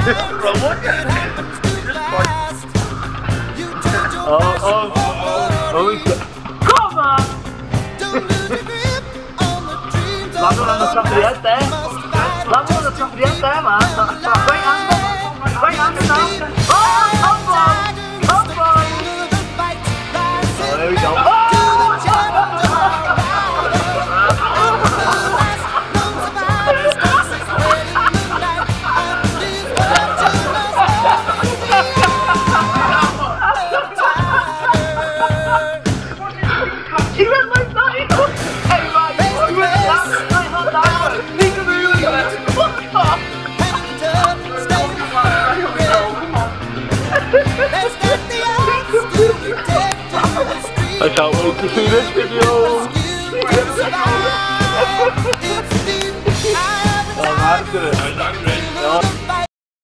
Bro, look at him. Come on! Làm nó là trong địa té. Làm nó là trong địa té mà. Quay ăn cái nào? Không rồi. There we go. He went like that. Hey, man, he went like that. He can really go. Fuck off. I can't wait to see this video.